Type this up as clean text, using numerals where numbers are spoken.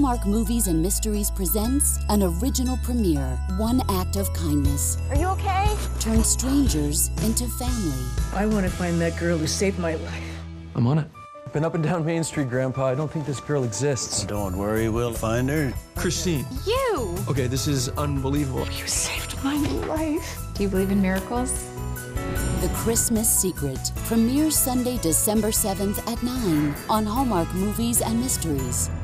Hallmark Movies and Mysteries presents an original premiere, One Act of Kindness. Are you okay? Turn strangers into family. I want to find that girl who saved my life. I'm on it. Been up and down Main Street, Grandpa. I don't think this girl exists. Don't worry, we'll find her. Christine. You! Okay, this is unbelievable. You saved my life. Do you believe in miracles? The Christmas Secret premieres Sunday, December 7th at 9 on Hallmark Movies and Mysteries.